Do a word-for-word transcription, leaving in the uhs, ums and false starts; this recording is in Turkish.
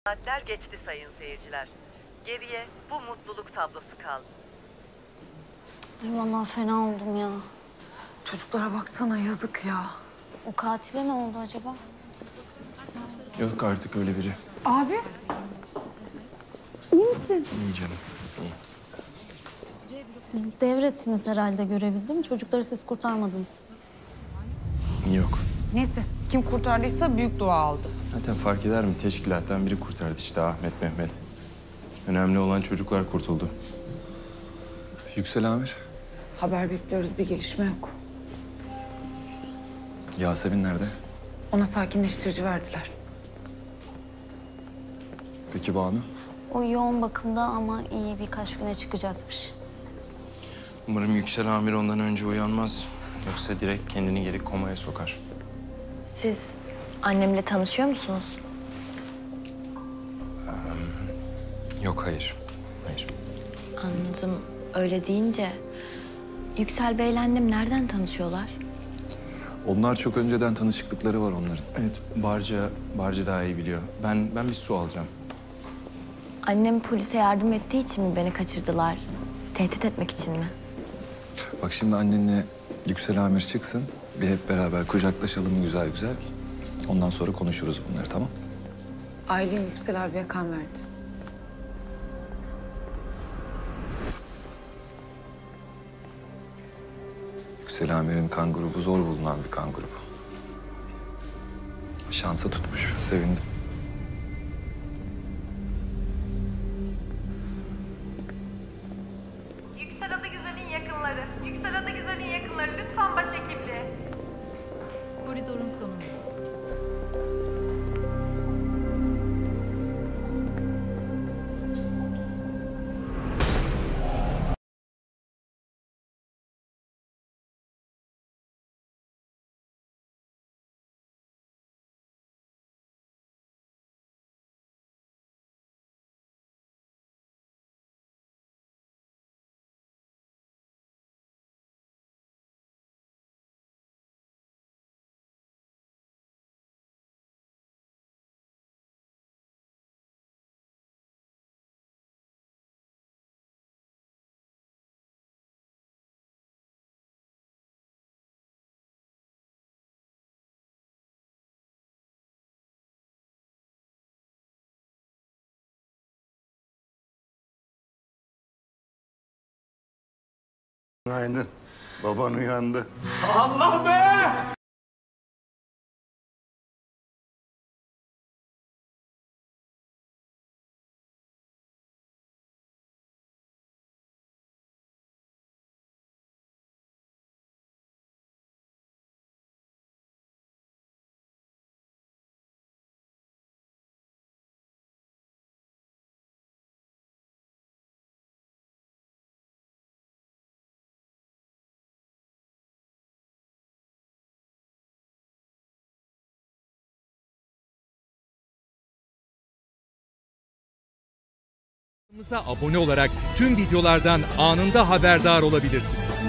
Saatler geçti sayın seyirciler. Geriye bu mutluluk tablosu kaldı. Ay vallahi fena oldum ya. Çocuklara baksana, yazık ya. O katile ne oldu acaba? Yok artık öyle biri. Abi. İyi misin? İyi canım, iyi. Siz devrettiniz herhalde görevi, değil mi? Çocukları siz kurtarmadınız. Yok. Neyse, kim kurtardıysa büyük dua aldı. Zaten fark eder mi? Teşkilattan biri kurtardı işte, Ahmet Mehmet. Önemli olan çocuklar kurtuldu. Yüksel Amir, Haber bekliyoruz, bir gelişme yok. Yasemin nerede? Ona sakinleştirici verdiler. Peki Banu? O yoğun bakımda ama iyi, birkaç güne çıkacakmış. Umarım Yüksel Amir ondan önce uyanmaz. Yoksa direkt kendini geri komaya sokar. Siz annemle tanışıyor musunuz? Ee, yok, hayır. Hayır. Anladım. Öyle deyince Yüksel Bey'le annem nereden tanışıyorlar? Onlar çok önceden tanışıklıkları var onların. Evet, Barca, Barca daha iyi biliyor. Ben, ben bir su alacağım. Annem polise yardım ettiği için mi beni kaçırdılar? Tehdit etmek için mi? Bak şimdi annenle Yüksel Amir çıksın. Bir hep beraber kucaklaşalım güzel güzel. Ondan sonra konuşuruz bunları, tamam? Aylin Yüksel abiye kan verdi. Yüksel Amir'in kan grubu zor bulunan bir kan grubu. Şansa tutmuş, sevindim. Yüksel Adıgüzel'in yakınları, Yüksel Adıgüzel'in yakınları lütfen başhekimliğe. Koridorun sonunda. Günaydın. Baban uyandı. Allah be! Kanalımıza abone olarak tüm videolardan anında haberdar olabilirsiniz.